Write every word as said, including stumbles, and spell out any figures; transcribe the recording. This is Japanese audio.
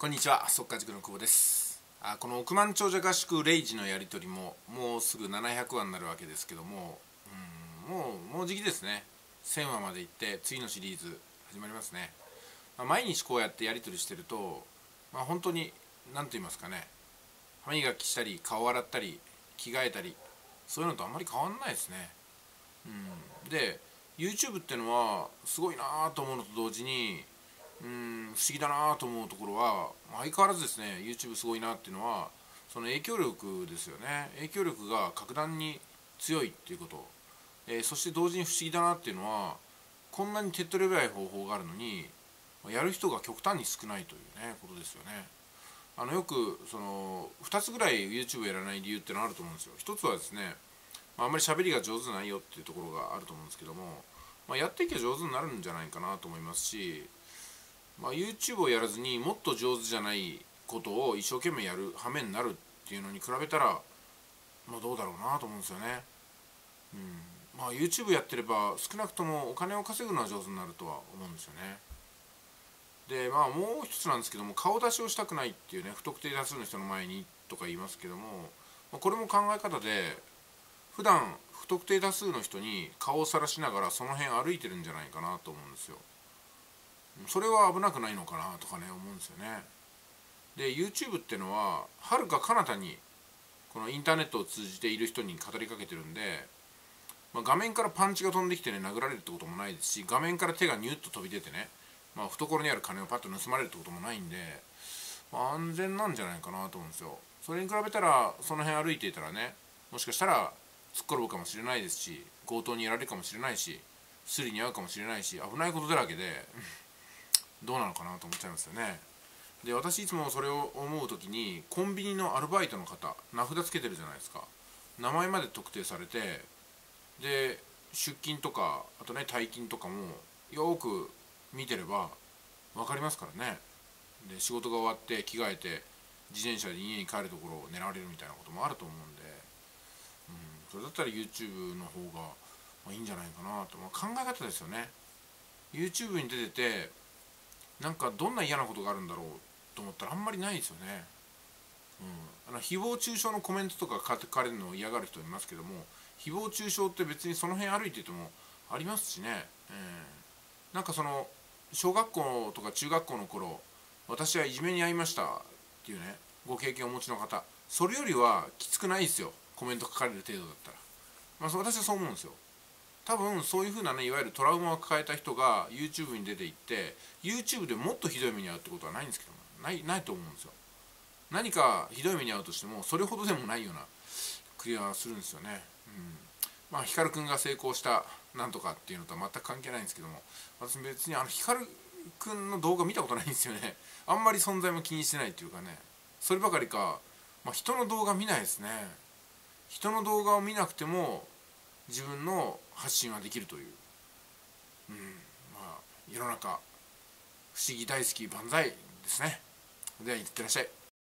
こんにちは、速稼塾の久保です。あこの億万長者合宿レイジのやり取りももうすぐななひゃくわになるわけですけども、うんもうもう時期ですね。せんわまでいって次のシリーズ始まりますね。まあ、毎日こうやってやり取りしてると、まあ、本当に何と言いますかね、歯磨きしたり顔洗ったり着替えたりそういうのとあんまり変わんないですね。うん、で YouTube ってのはすごいなと思うのと同時にうん不思議だなと思うところは相変わらずですね。 YouTube すごいなっていうのはその影響力ですよね。影響力が格段に強いっていうこと、えー、そして同時に不思議だなっていうのはこんなに手っ取り早い方法があるのにやる人が極端に少ないというねことですよね。あのよくそのふたつぐらい YouTube やらない理由ってのあると思うんですよ。ひとつはですね、まあ、あんまり喋りが上手ないよっていうところがあると思うんですけども、まあ、やっていけば上手になるんじゃないかなと思いますし、まあ、YouTube をやらずにもっと上手じゃないことを一生懸命やる羽目になるっていうのに比べたら、まあ、どうだろうなと思うんですよね。うんまあ、YouTube やってれば少なくともお金を稼ぐのは上手になるとは思うんですよね。でまあもう一つなんですけども、顔出しをしたくないっていうね、不特定多数の人の前にとか言いますけども、まあ、これも考え方で普段不特定多数の人に顔をさらしながらその辺歩いてるんじゃないかなと思うんですよ。それは危なくないのかなとかね思うんですよね。で YouTube ってのははるか彼方にこのインターネットを通じている人に語りかけてるんで、まあ、画面からパンチが飛んできてね殴られるってこともないですし、画面から手がニュッと飛び出てね、まあ、懐にある金をパッと盗まれるってこともないんで、まあ、安全なんじゃないかなと思うんですよ。それに比べたらその辺歩いていたらね、もしかしたら突っ転ぶかもしれないですし、強盗にやられるかもしれないし、スリに遭うかもしれないし、危ないことだらけでどうなのかなと思っちゃいますよね。で私いつもそれを思う時にコンビニのアルバイトの方名札つけてるじゃないですか。名前まで特定されて、で出勤とかあとね退勤とかもよく見てれば分かりますからね。で仕事が終わって着替えて自転車で家に帰るところを狙われるみたいなこともあると思うんで、うん、それだったら YouTube の方がまあいいんじゃないかなと、まあ、考え方ですよね。 YouTube に出ててなんかどんな嫌なことがあるんだろうと思ったらあんまりないですよね。うん、あの誹謗中傷のコメントとか書かれるのを嫌がる人いますけども、誹謗中傷って別にその辺歩いててもありますしね、えー、なんかその小学校とか中学校の頃私はいじめに遭いましたっていうねご経験をお持ちの方、それよりはきつくないですよ、コメント書かれる程度だったら。まあ、私はそう思うんですよ。多分そういう風なねいわゆるトラウマを抱えた人が YouTube に出ていって YouTube でもっとひどい目に遭うってことはないんですけども、ないないと思うんですよ。何かひどい目に遭うとしてもそれほどでもないような気がするんですよね。うん、まあ光くんが成功したなんとかっていうのとは全く関係ないんですけども、私別にあの光くんの動画見たことないんですよね。あんまり存在も気にしてないっていうかね、そればかりか、まあ、人の動画見ないですね。人の動画を見なくても自分の発信はできるという、うん、まあ世の中不思議大好き万歳ですね。では、いってらっしゃい。